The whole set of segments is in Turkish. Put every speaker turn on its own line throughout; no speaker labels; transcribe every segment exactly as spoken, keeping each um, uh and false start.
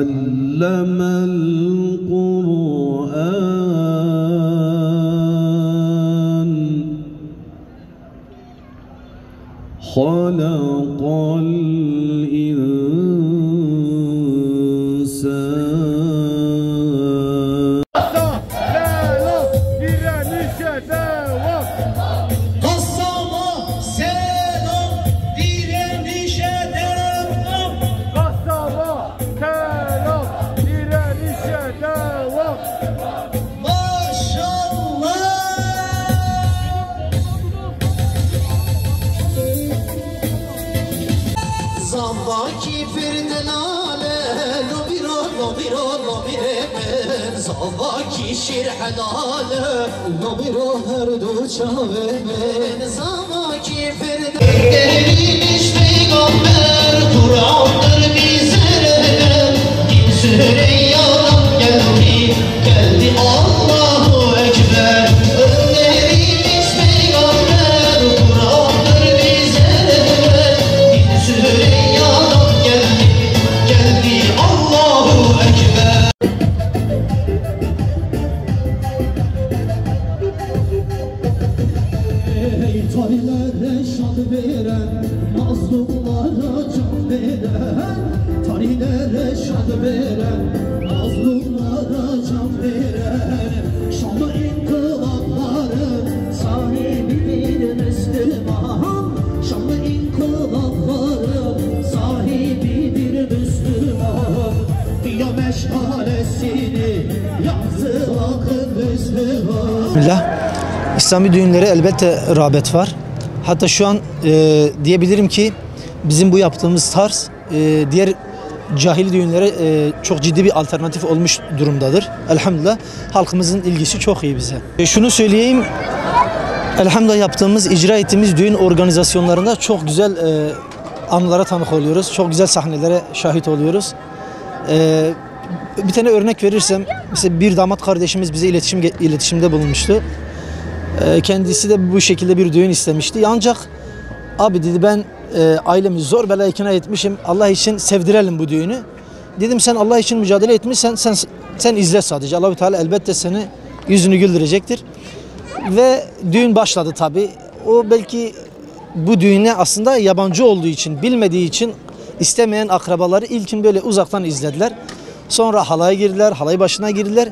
علم القرآن خلق الإنسان.
Selam direnişe devam.
Kassama selam direnişe devam.
Kassama selam direnişe devam.
Maşallah. Zambaki firdelale lobiro lobiro lobire ben Zambaki şir helale lobiro her du çave ben Zambaki firdelale Gelmiş peygamber Kur'an'dır bizlere Din Süreyya'dan geldi geldi Allahu Ekber Önderimiz peygamber Kur'an'dır bizlere Din Süreyya'dan geldi geldi Allahu Ekber. Ey tarihlere şad veren, mazlumlara can veren, tarihlere şad veren, mazlumlara can veren, Şam'da inkılapların sahibi bir Müslüman, Şam'da inkılapların sahibi bir Müslüman, Diya meşalesini yaktı akıl Müslüman.
İslami düğünlere elbette rağbet var. Hatta şu an e, diyebilirim ki bizim bu yaptığımız tarz e, diğer cahil düğünlere e, çok ciddi bir alternatif olmuş durumdadır. Elhamdülillah halkımızın ilgisi çok iyi bize. E, şunu söyleyeyim, elhamdülillah yaptığımız, icra ettiğimiz düğün organizasyonlarında çok güzel e, anılara tanık oluyoruz. Çok güzel sahnelere şahit oluyoruz. E, bir tane örnek verirsem, mesela bir damat kardeşimiz bize iletişim iletişimde bulunmuştu. Kendisi de bu şekilde bir düğün istemişti. Ancak abi dedi, ben e, ailemi zor bela ikna etmişim. Allah için sevdirelim bu düğünü. Dedim sen Allah için mücadele etmişsen sen sen izle sadece. Allahu Teala elbette seni yüzünü güldürecektir. Ve düğün başladı tabii. O belki bu düğüne aslında yabancı olduğu için, bilmediği için istemeyen akrabaları ilkin böyle uzaktan izlediler. Sonra halaya girdiler, halay başına girdiler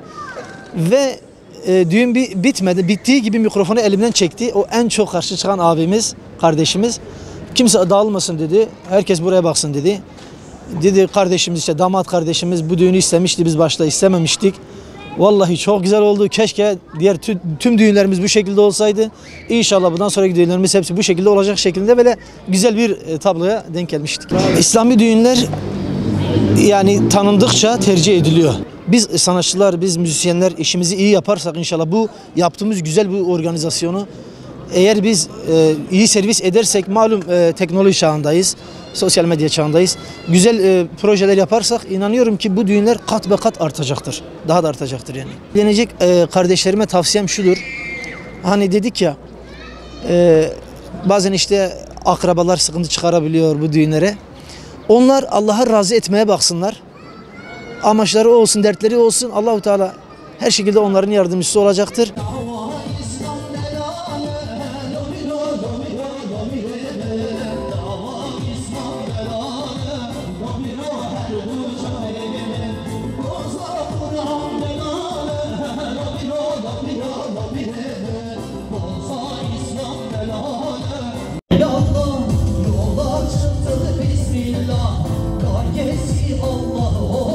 ve E, düğün bir bitmedi. Bittiği gibi mikrofonu elimden çekti. O en çok karşı çıkan abimiz, kardeşimiz. Kimse dağılmasın dedi. Herkes buraya baksın dedi. Dedi kardeşimiz, işte damat kardeşimiz bu düğünü istemişti. Biz başta istememiştik. Vallahi çok güzel oldu. Keşke diğer tüm, tüm düğünlerimiz bu şekilde olsaydı. İnşallah bundan sonraki düğünlerimiz hepsi bu şekilde olacak şeklinde böyle güzel bir e, tabloya denk gelmiştik. İslami düğünler yani tanındıkça tercih ediliyor. Biz sanatçılar, biz müzisyenler işimizi iyi yaparsak inşallah bu yaptığımız güzel bu organizasyonu eğer biz e, iyi servis edersek, malum e, teknoloji çağındayız, sosyal medya çağındayız. Güzel e, projeler yaparsak inanıyorum ki bu düğünler kat be kat artacaktır. Daha da artacaktır yani. Gelecek e, kardeşlerime tavsiyem şudur. Hani dedik ya e, bazen işte akrabalar sıkıntı çıkarabiliyor bu düğünlere. Onlar Allah'a razı etmeye baksınlar. Amaçları olsun, dertleri olsun. Allahu Teala her şekilde onların yardımcısı olacaktır.
Allah, yola çıktı bismillah, gayesi Allah.